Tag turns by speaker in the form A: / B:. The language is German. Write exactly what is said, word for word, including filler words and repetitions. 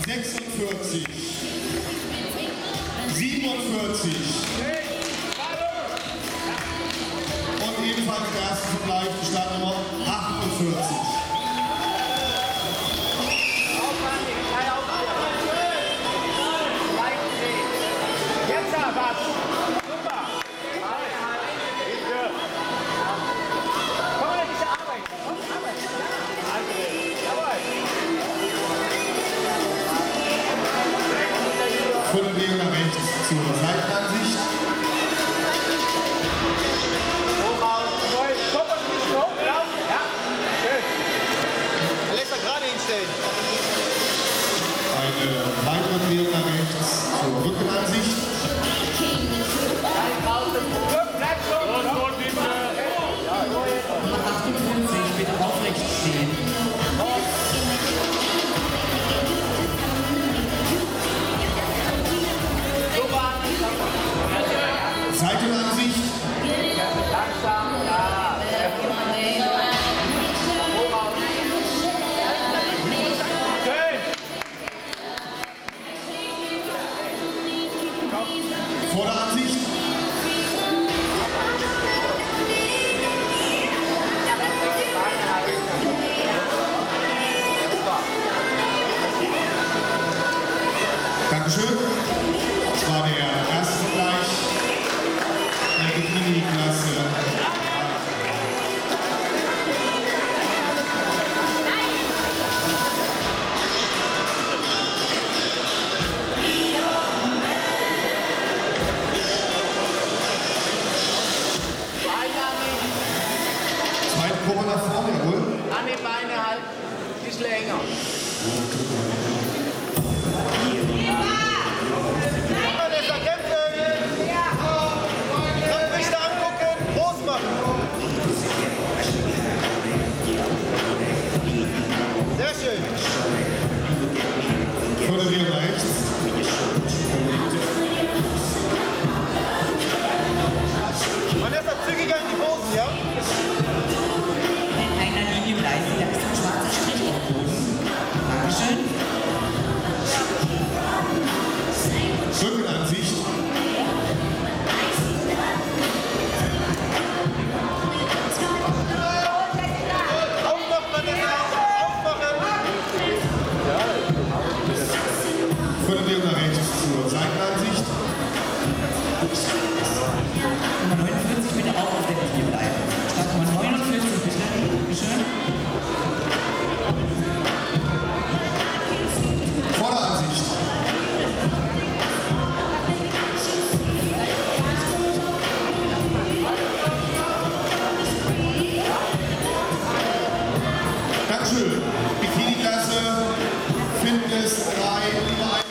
A: sechsundvierzig, siebenundvierzig und ebenfalls im ersten Vergleich die Startnummer achtundvierzig. Von der Bewegung nach rechts zur Seitenansicht.
B: Alexa gerade hinstellen.
A: Eine weitere Bewegung nach rechts zur Rückenansicht.
C: Nummer achtundfünfzig, bitte aufrecht stehen.
A: Seitenansicht.
B: Langsam, ja.
A: Vorderansicht. Dankeschön. Das war der erste Vergleich der Bikini-Klasse. Zweite Gruppe nach vorne, jawohl.
B: An die Beine halt, ein bisschen enger. Vanessa, kämpfen! Kampfrichter angucken, groß machen. Sehr schön.
A: Vorderieren rechts.
B: Vanessa, zügiger in die Hosen, ja?
C: In einer Linie bleiben, da ist ein schwarzer Strich auf dem Boden. Dankeschön.
A: Rückenansicht.
B: Aufmachen, Vanessa, aufmachen.
A: Vorderieren nach rechts zur Seitenansicht.
C: Nummer neunundvierzig, bitte auch auf der Linie bleiben. Startnummer neunundvierzig, bitte. Dankeschön.
A: Vorderansicht. Dankeschön. Bikini-Klasse, Fitness drei, Nummer eins.